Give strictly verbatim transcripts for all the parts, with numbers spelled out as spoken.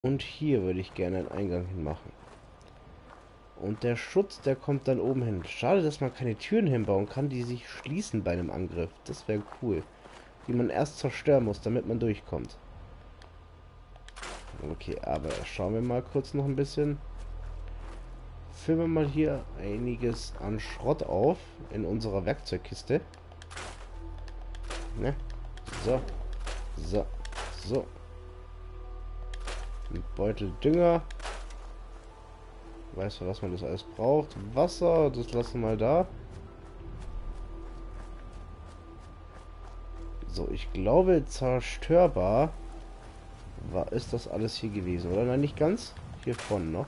Und hier würde ich gerne einen Eingang hinmachen. Und der Schutz, der kommt dann oben hin. Schade, dass man keine Türen hinbauen kann, die sich schließen bei einem Angriff. Das wäre cool. Die man erst zerstören muss, damit man durchkommt. Okay, aber schauen wir mal kurz noch ein bisschen. Füllen wir mal hier einiges an Schrott auf in unserer Werkzeugkiste. Ne? So. So. So. Ein Beutel Dünger. Weißt du, was man das alles braucht? Wasser, das lassen wir mal da. So, ich glaube, zerstörbar war, ist das alles hier gewesen, oder? Nein, nicht ganz. Hier vorne noch.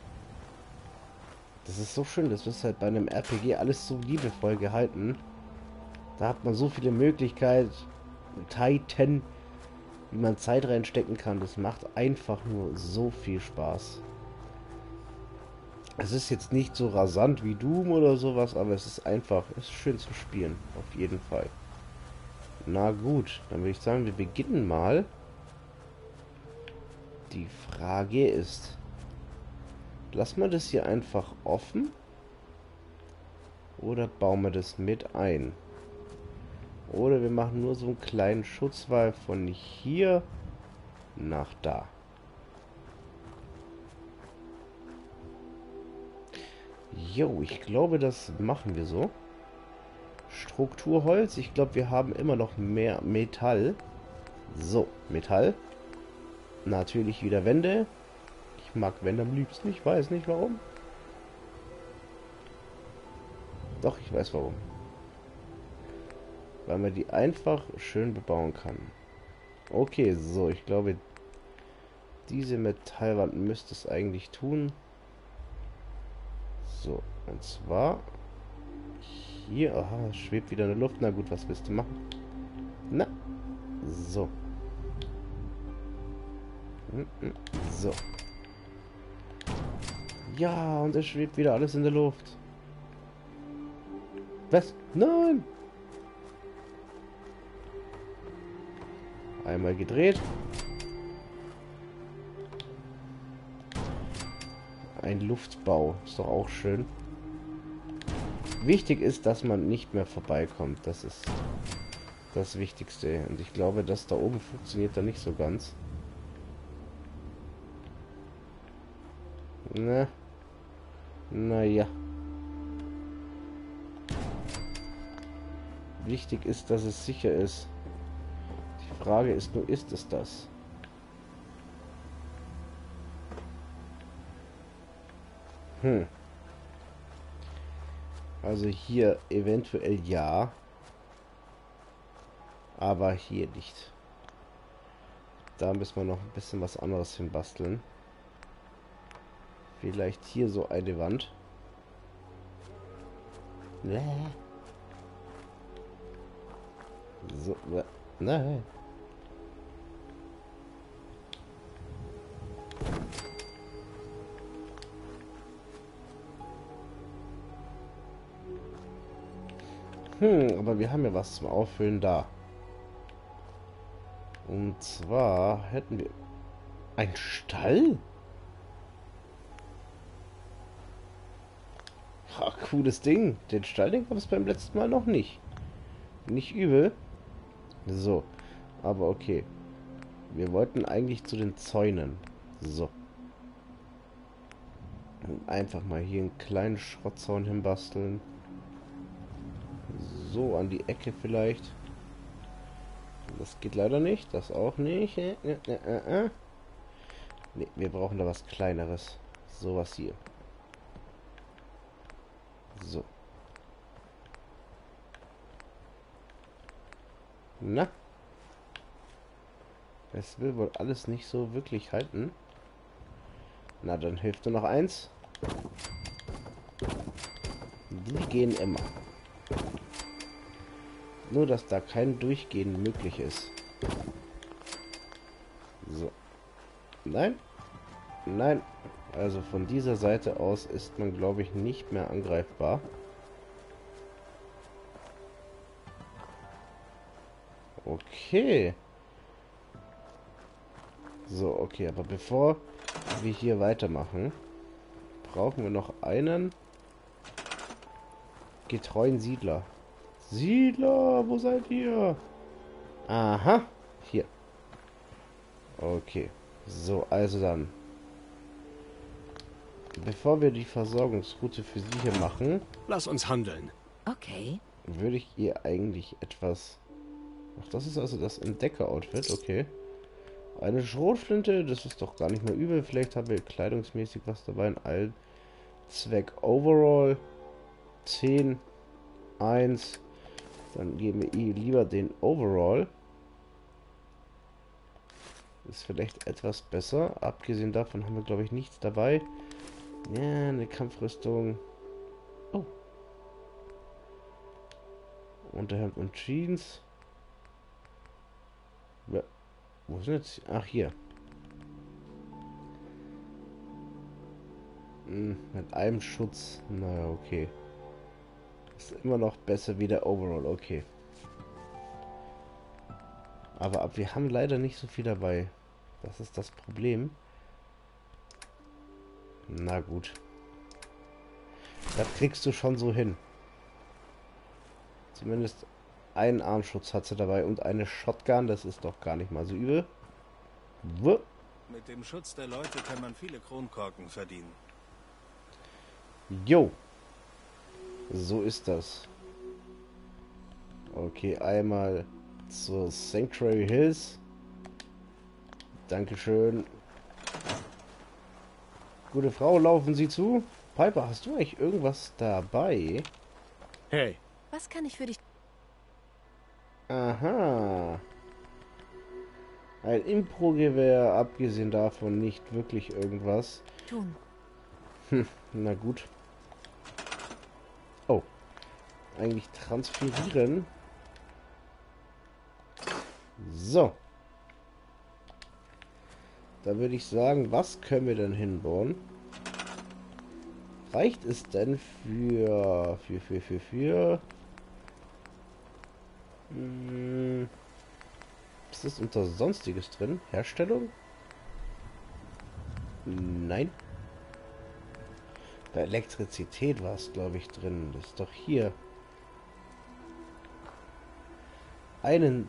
Das ist so schön, das ist halt bei einem R P G alles so liebevoll gehalten. Da hat man so viele Möglichkeiten, Titan, wie man Zeit reinstecken kann. Das macht einfach nur so viel Spaß. Es ist jetzt nicht so rasant wie Doom oder sowas, aber es ist einfach, es ist schön zu spielen, auf jeden Fall. Na gut, dann würde ich sagen, wir beginnen mal. Die Frage ist, lassen wir das hier einfach offen oder bauen wir das mit ein? Oder wir machen nur so einen kleinen Schutzwall von hier nach da. Jo, ich glaube, das machen wir so. Strukturholz. Ich glaube, wir haben immer noch mehr Metall. So, Metall. Natürlich wieder Wände. Ich mag Wände am liebsten. Ich weiß nicht warum. Doch, ich weiß warum. Weil man die einfach schön bebauen kann. Okay, so, ich glaube, diese Metallwand müsste es eigentlich tun. So, und zwar hier. Aha, es schwebt wieder in der Luft. Na gut, was willst du machen? Na, so. So. Ja, und es schwebt wieder alles in der Luft. Was? Nein! Einmal gedreht. Ein Luftbau. Ist doch auch schön. Wichtig ist, dass man nicht mehr vorbeikommt. Das ist das Wichtigste. Und ich glaube, das da oben funktioniert da nicht so ganz. Na. Naja. Wichtig ist, dass es sicher ist. Die Frage ist nur, ist es das? Hm. Also hier eventuell ja. Aber hier nicht. Da müssen wir noch ein bisschen was anderes hinbasteln. Vielleicht hier so eine Wand. So, nein. Hm, aber wir haben ja was zum Auffüllen da. Und zwar hätten wir... Ein Stall? Ach, cooles Ding. Den Stall, den gab es beim letzten Mal noch nicht. Nicht übel. So, aber okay. Wir wollten eigentlich zu den Zäunen. So. Einfach mal hier einen kleinen Schrottzaun hinbasteln. So, an die Ecke vielleicht. Das geht leider nicht. Das auch nicht. Äh, äh, äh, äh. Nee, wir brauchen da was Kleineres. Sowas hier. So. Na? Es will wohl alles nicht so wirklich halten. Na, dann hilft nur noch eins. Die gehen immer. Nur, dass da kein Durchgehen möglich ist. So. Nein. Nein. Also von dieser Seite aus ist man, glaube ich, nicht mehr angreifbar. Okay. So, okay, aber bevor wir hier weitermachen, brauchen wir noch einen getreuen Siedler. Siedler, wo seid ihr? Aha, hier. Okay, so, also dann. Bevor wir die Versorgungsroute für sie hier machen, Lass uns handeln. Okay. würde ich ihr eigentlich etwas... Ach, das ist also das Entdecker-Outfit, okay. Eine Schrotflinte, das ist doch gar nicht mehr übel. Vielleicht haben wir kleidungsmäßig was dabei. Ein Allzweck Overall. zehn, eins. Dann geben wir ihr lieber den Overall. Ist vielleicht etwas besser. Abgesehen davon haben wir, glaube ich, nichts dabei. Ja, eine Kampfrüstung. Oh. Unterhemd und Jeans. Ja. Wo sind jetzt? Ach, hier. Hm, mit einem Schutz. Naja, okay. Ist immer noch besser wie der Overall, okay. Aber ab, wir haben leider nicht so viel dabei. Das ist das Problem. Na gut. Das kriegst du schon so hin. Zumindest einen Armschutz hat sie dabei und eine Shotgun. Das ist doch gar nicht mal so übel. Wupp. Mit dem Schutz der Leute kann man viele Kronkorken verdienen. Jo. So ist das. Okay, einmal zur Sanctuary Hills. Dankeschön. Gute Frau, laufen Sie zu. Piper, hast du eigentlich irgendwas dabei? Hey. Was kann ich für dich Aha. Ein Impro-Gewehr, abgesehen davon nicht wirklich irgendwas. tun? Hm, na gut. Oh. Eigentlich transferieren. So. Da würde ich sagen, was können wir denn hinbauen? Reicht es denn für... Für, für, für, für... Hm, ist das unter Sonstiges drin? Herstellung? Nein. Bei Elektrizität war es, glaube ich, drin. Das ist doch hier. Einen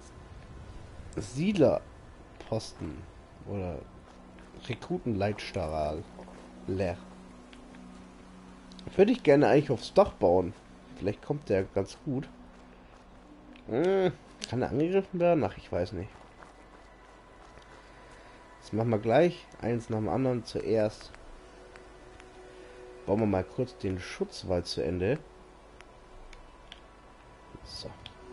Siedlerposten oder Rekrutenleitstrahl leer. Würde ich gerne eigentlich aufs Dach bauen. Vielleicht kommt der ganz gut. Hm, kann er angegriffen werden? Ach, ich weiß nicht. Das machen wir gleich. Eins nach dem anderen. Zuerst bauen wir mal kurz den Schutzwall zu Ende. So.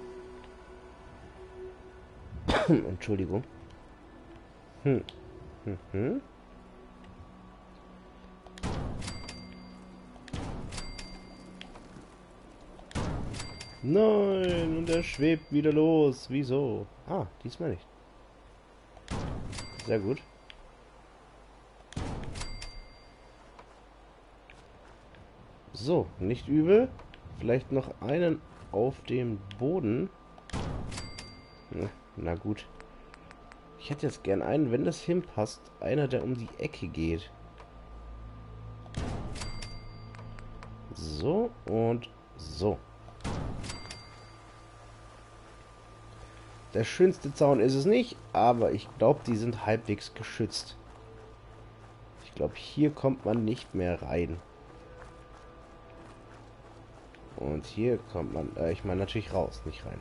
Entschuldigung. Hm. Hm, hm. Nein, und er schwebt wieder los. Wieso? Ah, diesmal nicht. Sehr gut. So, nicht übel. Vielleicht noch einen auf dem Boden. Hm, na gut. Ich hätte jetzt gern einen, wenn das hinpasst, einer, der um die Ecke geht. So und so. Der schönste Zaun ist es nicht, aber ich glaube, die sind halbwegs geschützt. Ich glaube, hier kommt man nicht mehr rein. Und hier kommt man, äh, ich meine natürlich raus, nicht rein.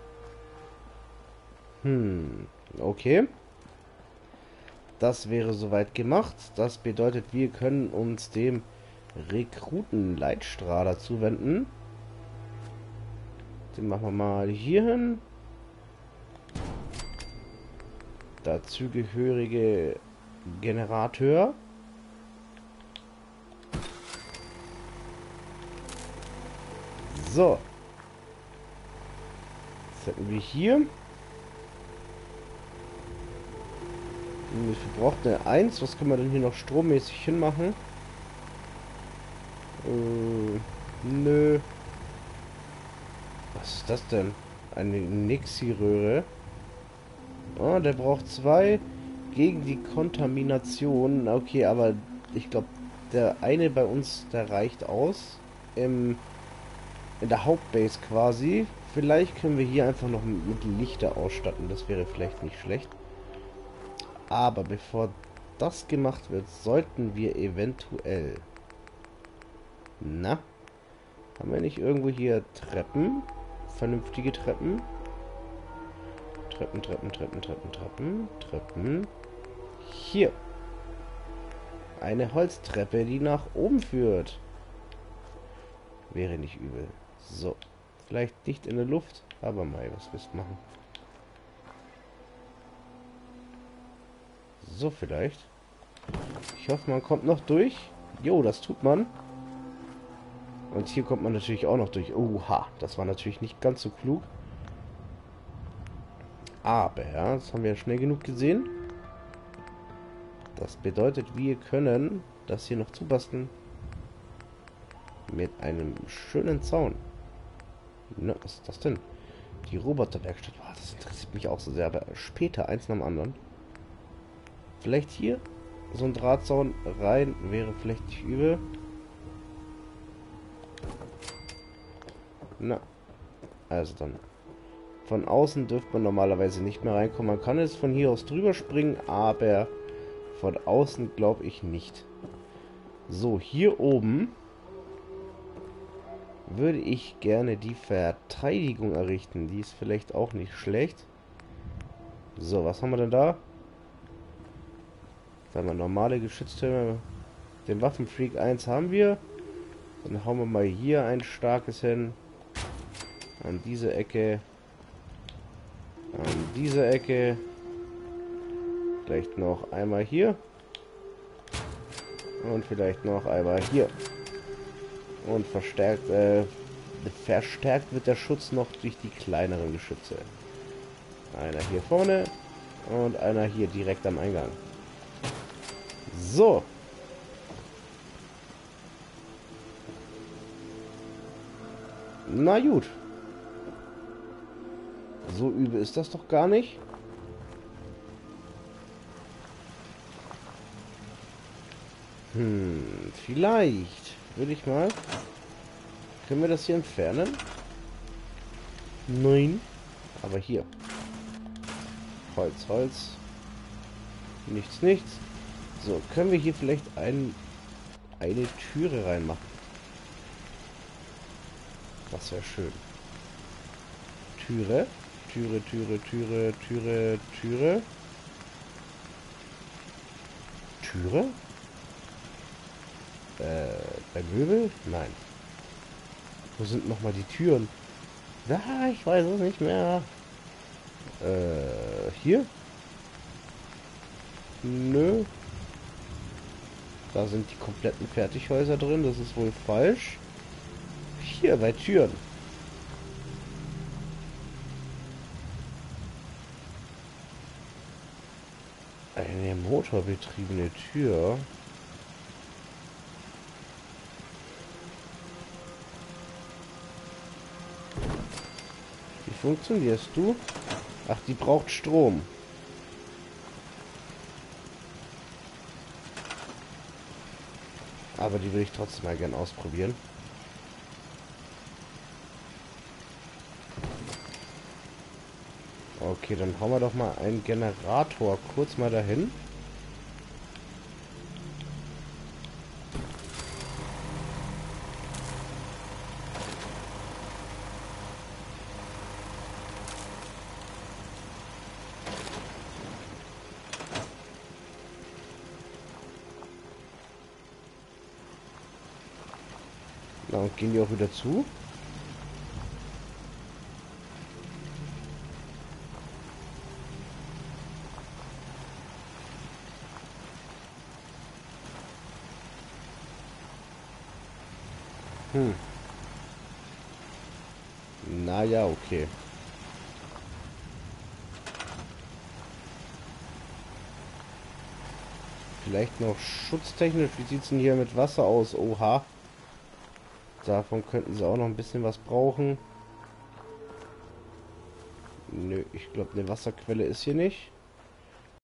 Hm, okay. Das wäre soweit gemacht. Das bedeutet, wir können uns dem Rekrutenleitstrahler zuwenden. Den machen wir mal hier hin. Dazugehörige Generator. So. Das hätten wir hier. Wir brauchen eine eins. Was können wir denn hier noch strommäßig hinmachen? Äh, nö. Was ist das denn? Eine Nixie-Röhre. Oh, der braucht zwei. gegen die Kontamination. Okay, aber ich glaube, der eine bei uns, der reicht aus. Im, in der Hauptbase quasi. Vielleicht können wir hier einfach noch mit Lichter ausstatten. Das wäre vielleicht nicht schlecht. Aber bevor das gemacht wird, sollten wir eventuell... Na? Haben wir nicht irgendwo hier Treppen? Vernünftige Treppen? Treppen, Treppen, Treppen, Treppen, Treppen, Treppen. Hier. Eine Holztreppe, die nach oben führt. Wäre nicht übel. So. Vielleicht nicht in der Luft, aber mal, was willst du machen? So vielleicht. Ich hoffe, man kommt noch durch. Jo, das tut man. Und hier kommt man natürlich auch noch durch. Oha, das war natürlich nicht ganz so klug. Aber, das haben wir ja schnell genug gesehen. Das bedeutet, wir können das hier noch zubasteln. Mit einem schönen Zaun. Na, was ist das denn? Die Roboterwerkstatt. Oh, das interessiert mich auch so sehr. Aber später, eins nach dem anderen. Vielleicht hier so ein Drahtzaun rein. Wäre vielleicht nicht übel. Na. Also dann. Von außen dürfte man normalerweise nicht mehr reinkommen. Man kann jetzt von hier aus drüber springen. Aber von außen glaube ich nicht. So, hier oben würde ich gerne die Verteidigung errichten. Die ist vielleicht auch nicht schlecht. So, was haben wir denn da? Sagen wir normale Geschütztürme. Den Waffenfreak eins haben wir. Dann hauen wir mal hier ein starkes hin. An diese Ecke. An diese Ecke. Vielleicht noch einmal hier. Und vielleicht noch einmal hier. Und verstärkt, äh, verstärkt wird der Schutz noch durch die kleineren Geschütze. Einer hier vorne und einer hier direkt am Eingang. So. Na gut. So übel ist das doch gar nicht. Hm, vielleicht würde ich mal... Können wir das hier entfernen? Nein. Aber hier. Holz, Holz. Nichts, nichts. So, können wir hier vielleicht ein, eine Türe reinmachen? Das wäre schön. Türe. Türe, Türe, Türe, Türe, Türe. Türe? Äh, bei Möbel? Nein. Wo sind nochmal die Türen? Ah, ich weiß es nicht mehr. Äh, hier? Nö. Da sind die kompletten Fertighäuser drin. Das ist wohl falsch. Hier, bei Türen. Eine motorbetriebene Tür. Wie funktionierst du? Ach, die braucht Strom. Aber die will ich trotzdem mal gern ausprobieren. Okay, dann hauen wir doch mal einen Generator kurz mal dahin. Na, und gehen die auch wieder zu? Hm. Naja, okay. Vielleicht noch schutztechnisch. Wie sieht es denn hier mit Wasser aus? Oha. Davon könnten sie auch noch ein bisschen was brauchen. Nö, ich glaube, eine Wasserquelle ist hier nicht.